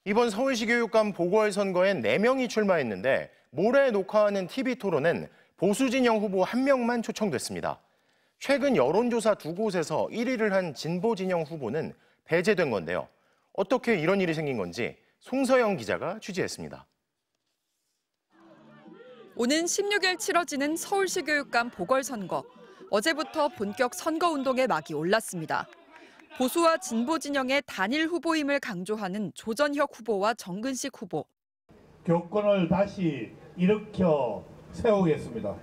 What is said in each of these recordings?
이번 서울시 교육감 보궐선거엔 4명이 출마했는데 모레 녹화하는 TV토론은 보수 진영 후보 1명만 초청됐습니다. 최근 여론조사 2곳에서 1위를 한 진보 진영 후보는 배제된 건데요. 어떻게 이런 일이 생긴 건지 송서영 기자가 취재했습니다. 오는 16일 치러지는 서울시 교육감 보궐선거. 어제부터 본격 선거운동에 막이 올랐습니다. 보수와 진보 진영의 단일 후보임을 강조하는 조전혁 후보와 정근식 후보. 교권을 다시 일으켜 세우겠습니다.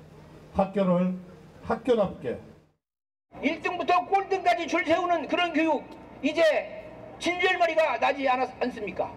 학교를 학교답게. 1등부터 꼴등까지 줄 세우는 그런 교육, 이제 진절머리가 나지 않습니까?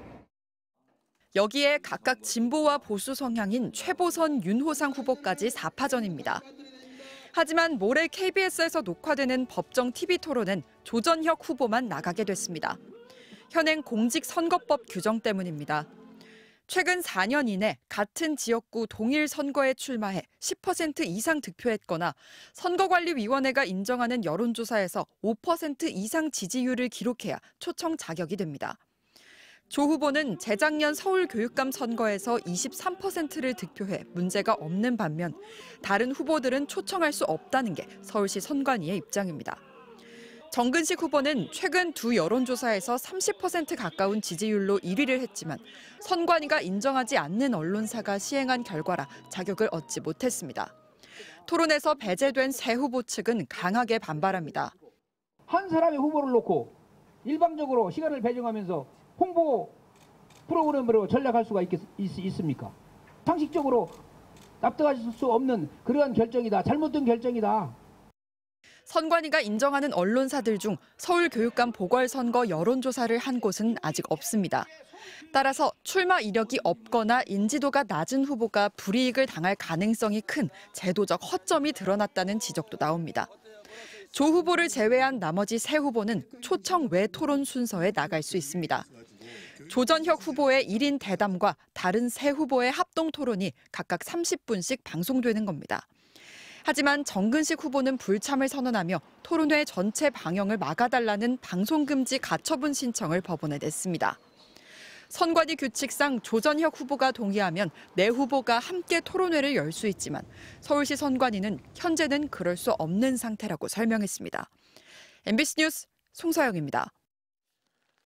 여기에 각각 진보와 보수 성향인 최보선, 윤호상 후보까지 4파전입니다. 하지만 모레 KBS에서 녹화되는 법정 TV토론은 조전혁 후보만 나가게 됐습니다. 현행 공직선거법 규정 때문입니다. 최근 4년 이내 같은 지역구 동일 선거에 출마해 10% 이상 득표했거나 선거관리위원회가 인정하는 여론조사에서 5% 이상 지지율을 기록해야 초청 자격이 됩니다. 조 후보는 재작년 서울 교육감 선거에서 23%를 득표해 문제가 없는 반면 다른 후보들은 초청할 수 없다는 게 서울시 선관위의 입장입니다. 정근식 후보는 최근 두 여론조사에서 30% 가까운 지지율로 1위를 했지만 선관위가 인정하지 않는 언론사가 시행한 결과라 자격을 얻지 못했습니다. 토론에서 배제된 새 후보 측은 강하게 반발합니다. 한 사람의 후보를 놓고 일방적으로 시간을 배정하면서 홍보 프로그램으로 전략할 수가 있습니까? 상식적으로 납득하실 수 없는 그러한 결정이다. 잘못된 결정이다. 선관위가 인정하는 언론사들 중 서울 교육감 보궐선거 여론조사를 한 곳은 아직 없습니다. 따라서 출마 이력이 없거나 인지도가 낮은 후보가 불이익을 당할 가능성이 큰 제도적 허점이 드러났다는 지적도 나옵니다. 조 후보를 제외한 나머지 세 후보는 초청 외 토론 순서에 나갈 수 있습니다. 조전혁 후보의 1인 대담과 다른 세 후보의 합동 토론이 각각 30분씩 방송되는 겁니다. 하지만 정근식 후보는 불참을 선언하며 토론회 전체 방영을 막아달라는 방송금지 가처분 신청을 법원에 냈습니다. 선관위 규칙상 조전혁 후보가 동의하면 네 후보가 함께 토론회를 열 수 있지만 서울시 선관위는 현재는 그럴 수 없는 상태라고 설명했습니다. MBC 뉴스 송서영입니다.